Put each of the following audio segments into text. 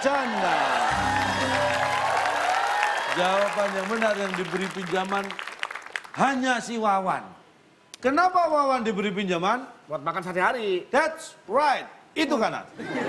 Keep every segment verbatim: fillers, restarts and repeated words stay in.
bercanda. Jawaban yang benar yang diberi pinjaman hanya si Wawan. Kenapa Wawan diberi pinjaman? Buat makan sehari-hari. That's right. Itu kanan.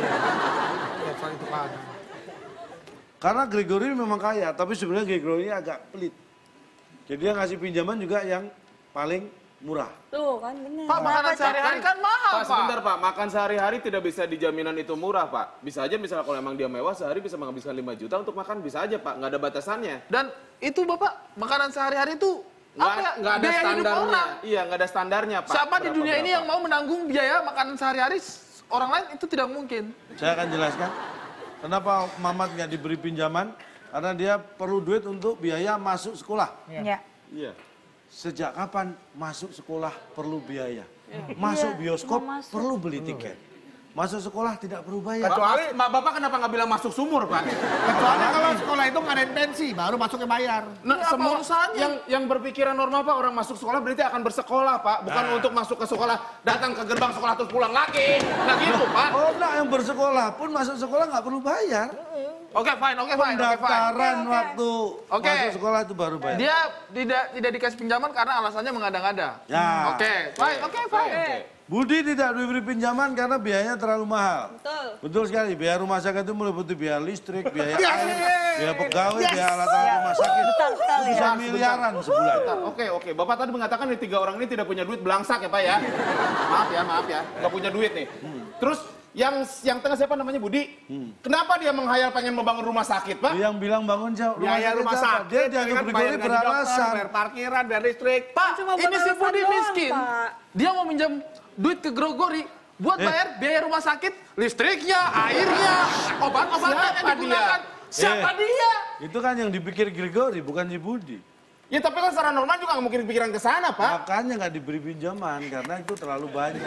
Itu kanan. Karena Gregory memang kaya, tapi sebenarnya Gregory agak pelit. Jadi dia ngasih pinjaman juga yang paling murah. Tuh kan benar. Pak, makanan sehari-hari kan mahal, Pak. Pak. Sebentar, Pak. Makan sehari-hari tidak bisa dijaminan itu murah, Pak. Bisa aja misalnya kalau emang dia mewah, sehari bisa menghabiskan lima juta untuk makan. Bisa aja, Pak. Nggak ada batasannya. Dan itu, Bapak, makanan sehari-hari itu Nggak, apa ya? nggak ada Biaya hidup standarnya. orang. Iya, nggak ada standarnya, Pak. Siapa di Berapa, dunia ini berapa. yang mau menanggung biaya makanan sehari-hari orang lain itu tidak mungkin. Saya akan jelaskan kenapa Mamat nggak diberi pinjaman. Karena dia perlu duit untuk biaya masuk sekolah. Iya. Iya. Sejak kapan masuk sekolah perlu biaya? Masuk Iya, bioskop mau masuk. perlu beli tiket. Masuk sekolah tidak perlu bayar. Kecuali, Mbak Bapak kenapa nggak bilang masuk sumur, Pak? Kecuali kalau sekolah itu ngadain pensi, baru masuknya bayar. Nah, Ini apa semua urusannya? yang yang berpikiran normal, Pak, orang masuk sekolah berarti akan bersekolah, Pak. Bukan Nah. untuk masuk ke sekolah, datang ke gerbang sekolah terus pulang lagi. Nah gitu, Pak. Oh, enggak, yang bersekolah pun masuk sekolah nggak perlu bayar. Oke, fine, oke, fine, oke, fine. Pendaftaran waktu Oke. masuk sekolah itu baru bayar. Dia tidak tidak dikasih pinjaman karena alasannya mengada-ngada. Ya. Oke, fine, oke, fine. Oke. Budi tidak diberi pinjaman karena biayanya terlalu mahal. Betul. Betul sekali, biaya rumah sakit itu meliputi biaya listrik, biaya air, biaya pegawai, biaya alat-alat rumah sakit. Betul sekali. Bisa Sebentar, miliaran sebulan. Bentar, Oke, oke. Bapak tadi mengatakan nih tiga orang ini tidak punya duit belangsak ya, Pak ya? Maaf ya, maaf ya. Nggak punya duit nih. Terus yang yang tengah siapa namanya Budi? Kenapa dia menghayal pengen membangun rumah sakit, Pak? Yang bilang bangun jauh rumah Biaya sakit rumah apa? sakit, Dia dianggap kan Gregory bayar gaji dokter, beralasan. bayar parkiran, bayar listrik. Pak, Cuma buat ini si alasan Budi doang, miskin. Pak. Dia mau minjam duit ke Gregory buat Eh. bayar biaya rumah sakit, listriknya, airnya, obat-obatan yang Siapa digunakan. dia? Siapa Eh. dia? Itu kan yang dipikir Gregory, bukan si Budi. Ya tapi kan secara normal juga nggak mungkin pikiran ke sana, Pak. Makanya nggak diberi pinjaman karena itu terlalu banyak.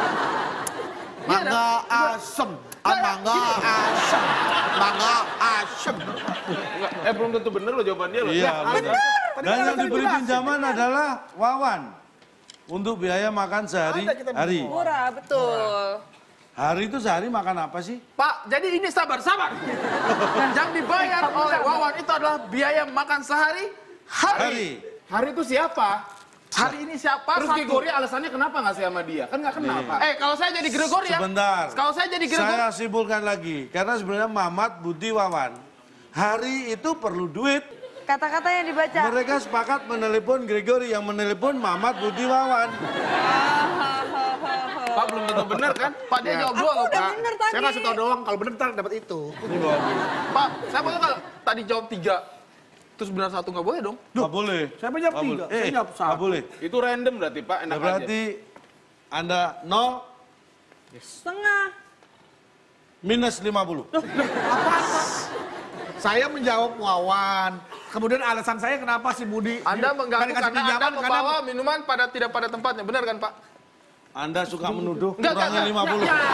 Mangga asem, ah, mangga asem, mangga asem. Nggak, eh belum tentu bener loh jawaban dia loh. Iya, Ya, benar. Tadi Dan kan yang ada diberi jelasin. pinjaman adalah Wawan. Untuk biaya makan sehari-hari. Murah, betul. Hari itu sehari makan apa sih? Pak, jadi ini sabar, sabar. Yang dibayar oleh Wawan itu adalah biaya makan sehari hari. Hari. Hari itu siapa? Hari ini siapa? Terus Satu. Gregory alasannya kenapa nggak sih sama dia? Kan nggak kenal, Nih. Pak. Eh, kalau saya jadi Gregory ya. Sebentar. Kalau saya jadi Gregory. Saya simpulkan lagi. Karena sebenarnya Mamat, Budi, Wawan. Hari itu perlu duit. Kata-kata yang dibaca. Mereka sepakat menelepon Gregory. Yang menelepon Mamat, Budi, Wawan. Pak belum tentu bener kan? Pak, dia jawab dua loh, Udah Pak. bener tadi. Saya kasih tau doang, kalau bener ntar dapat itu. Ini bawa duit. Pak, saya mau kalau tadi jawab tiga, terus benar satu nggak boleh dong? Nggak boleh. Saya jawab Nggak tiga, boleh. saya Eh, jawab nggak satu. boleh. Itu random berarti, Pak. Enak Berarti Anda nol Setengah. minus lima puluh. Saya menjawab Wawan. Kemudian alasan saya kenapa si Budi Anda nggak mengganggu dikasih karena Anda pinjaman, membawa minuman pada tidak pada tempatnya, benar kan Pak? Anda suka menuduh Enggak, kurangnya enggak, lima puluh. Ya,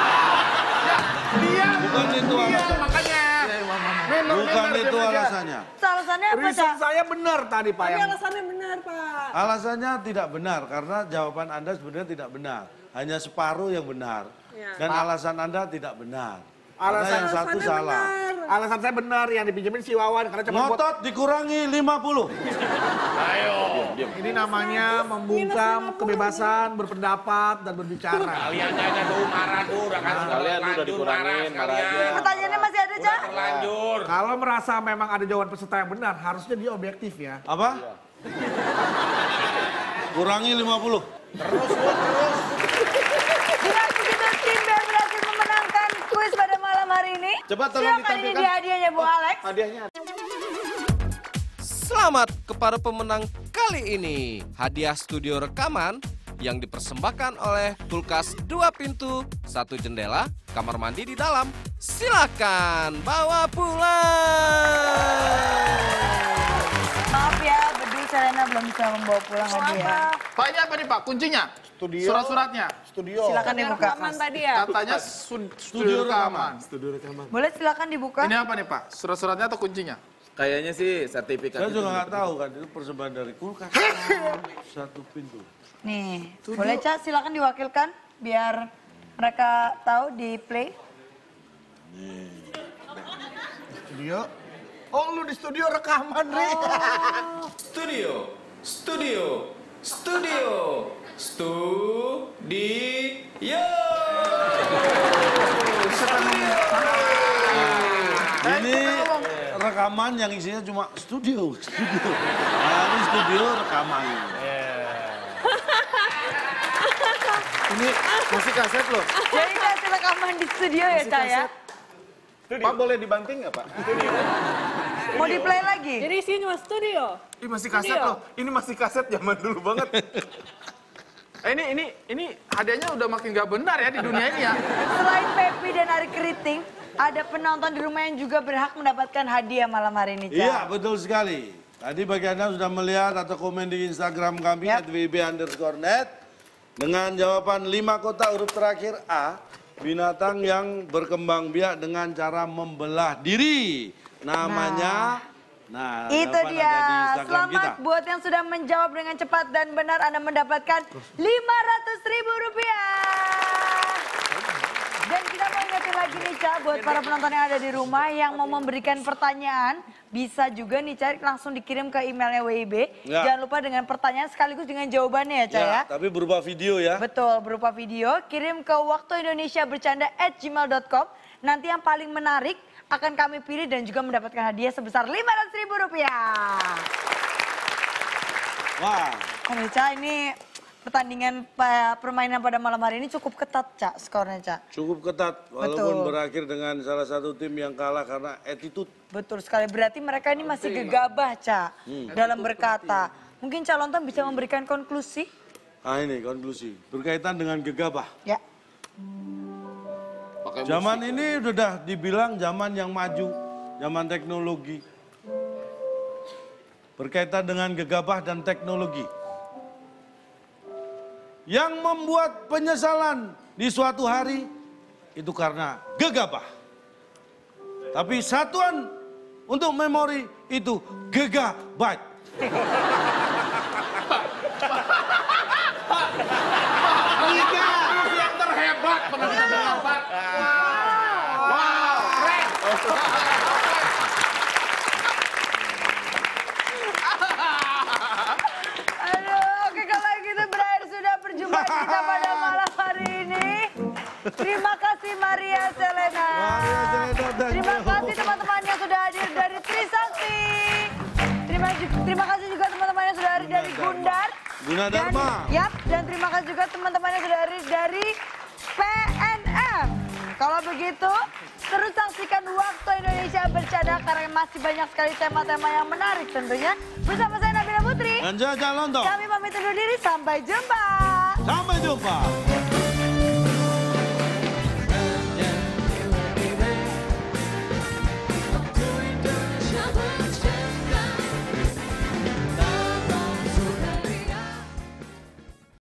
dia, Bukan itu dia alasannya. makanya. Minum, Bukan minum, itu minum aja. alasannya. Alasannya apa, Reason Cak? saya benar tadi Pak Tapi yang alasannya benar, Pak. Alasannya tidak benar karena jawaban Anda sebenarnya tidak benar. Hanya separuh yang benar. Ya. Dan alasan Anda tidak benar. Alasan- Karena yang satu Alasannya salah. benar. alasan saya benar yang dipinjemin si Wawan karena cuma buat Ngotot dikurangi lima puluh. ini namanya membungkam kebebasan berpendapat dan berbicara. Kalian aja tuh marah tuh, udah kan Kalian tuh udah dikurangin, marah aja. Pertanyaannya masih ada, Cak? terlanjur. Kalau merasa memang ada jawaban peserta yang benar, harusnya dia objektif ya. Apa? Kurangi lima puluh. Bila begitu tim B berhasil memenangkan kuis pada malam hari ini. Coba tolong Silakan ini ditampilkan. dia hadiahnya Bu Alex. Hadiahnya. Selamat kepada pemenang kali ini. Hadiah studio rekaman yang dipersembahkan oleh kulkas dua pintu, satu jendela, kamar mandi di dalam. Silakan bawa pulang. Maaf ya, Bedu Serena belum bisa membawa pulang hadiah. Pak, ini apa nih Pak? Kuncinya? Studio. Surat-suratnya? Studio. Silakan dibuka. tadi ya. Katanya su- studio rekaman. Boleh silakan dibuka. Ini apa nih Pak? Surat-suratnya atau kuncinya? Kayaknya sih sertifikat. Saya itu juga nggak bener. tahu kan itu persembahan dari kulkas. Satu pintu. Nih, boleh Cak silakan diwakilkan biar mereka tahu di play. Studio? Oh, lu di studio rekaman, Ri. Studio, studio, studio, studio. Ini rekaman yang isinya cuma studio, studio. Nah, ini studio rekaman. Ini musik kaset loh. Jadi kasih rekaman di studio ya, Cak ya? Pak boleh dibanting nggak, Pak? Mau di play lagi? Jadi sini cuma studio. Ini masih kaset loh. Ini masih kaset zaman dulu banget. Eh, ini ini ini hadiahnya udah makin gak benar ya di dunia ini ya. Selain Pepi dan Ari Keriting, ada penonton di rumah yang juga berhak mendapatkan hadiah malam hari ini, Cak. Iya, betul sekali. Tadi bagi Anda sudah melihat atau komen di Instagram kami Yap. at w b underscore net dengan jawaban lima kota huruf terakhir A, binatang yang berkembang biak dengan cara membelah diri. Namanya, nah, Itu jawaban dia. ada di Instagram Selamat kita. buat yang sudah menjawab dengan cepat dan benar. Anda mendapatkan lima ratus ribu rupiah. Dan kita mau ingetin lagi nih, Cak, buat para penonton yang ada di rumah yang mau memberikan pertanyaan, bisa juga nih, Cak, langsung dikirim ke emailnya W I B. Ya. Jangan lupa dengan pertanyaan sekaligus dengan jawabannya ya, Cak ya. Ya, tapi berupa video ya. Betul, berupa video. Kirim ke waktu indonesia bercanda at gmail dot com. Nanti yang paling menarik akan kami pilih dan juga mendapatkan hadiah sebesar lima ratus ribu rupiah. Wah, Om Cak, ini pertandingan pa- permainan pada malam hari ini cukup ketat, Cak, skornya, Cak. cukup ketat. Walaupun Betul. berakhir dengan salah satu tim yang kalah karena attitude. Betul sekali, berarti mereka ini masih gegabah, Cak, dalam berkata. Mungkin calon Tom bisa memberikan konklusi? Ah ini konklusi, berkaitan dengan gegabah. Ya. Zaman ini sudah dibilang zaman yang maju, zaman teknologi. Berkaitan dengan gegabah dan teknologi. Yang membuat penyesalan di suatu hari itu karena gegabah. Tapi satuan untuk memori itu gigabyte. Tiga yang terhebat pernah kita dengar, Pak. Wow, keren. Aduh, oke kalau gitu berakhir sudah perjumpaan kita pada malam hari ini. Terima kasih Maria Selena. Maria Selena dan Terima Yo. kasih teman-teman yang sudah hadir dari Trisakti. Terima, ju- terima kasih juga teman-teman yang sudah hadir dari Gundar. Gunadarma. Dan, yap, dan terima kasih juga teman-teman yang sudah hadir dari P N M. Kalau begitu, terus saksikan Waktu Indonesia Bercanda karena masih banyak sekali tema-tema yang menarik tentunya. Bersama saya Nabila Putri. Dan Jaja Lontong. Kami pamit undur diri, sampai jumpa. Sampai jumpa.